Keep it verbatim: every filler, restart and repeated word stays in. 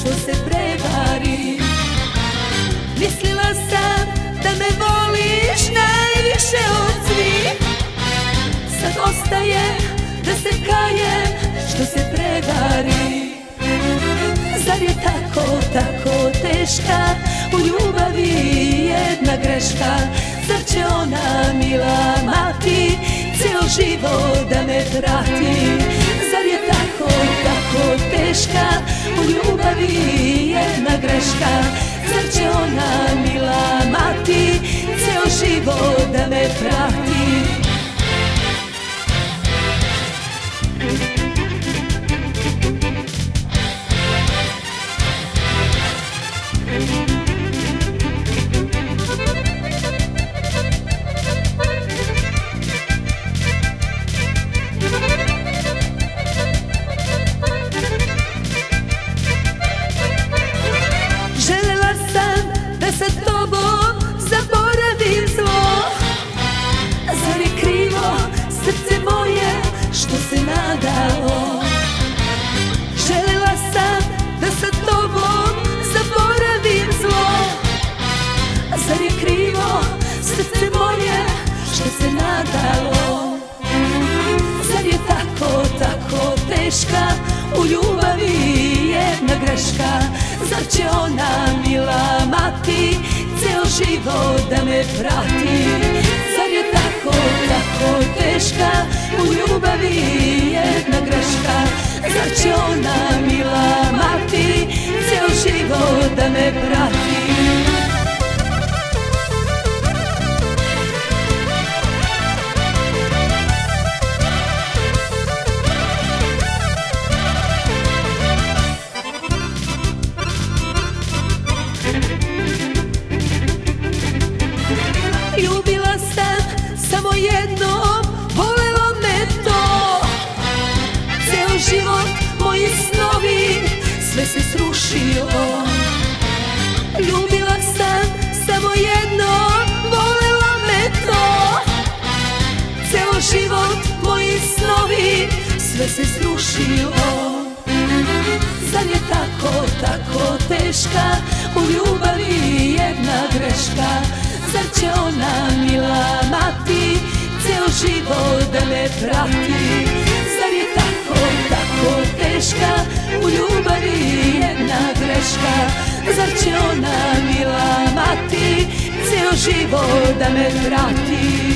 što se prevari. Mislila sam da me voliš najviše od svih, sad ostaje da se kajem što se prevari. Zar je tako, tako teška u ljubavi jedna greška? Zar će ona mila mati cijel život da me prati? Zar je tako, tako teška u ljubavi jedna greška? Zar će ona mila mati cijel život da me prati? Želela sam da sa tobom zaboravim zlo. Zar je krivo srce moje što se nadalo? Želela sam da sa tobom zaboravim zlo. Zar je krivo srce moje što se nadalo? Zar je tako, tako teška u ljubavi jedna greška? Zar će ona mila mati cijel život da me prati? Zar je tako, tako teška u ljubavi jedna greška? Zar će ona mila mati cijel život da me prati? Ljubila sam samo jednom, volelo me to. Ceo život, moji snovi, sve se srušilo. Ljubila sam samo jednom, volelo me to. Ceo život, moji snovi, sve se srušilo. Zar je tako, tako teška u ljubavi jedna greška? Zar će ona mila mati cijel život da me prati? Zar je tako, tako teška u ljubavi jedna greška? Zar će ona mila mati cijel život da me prati?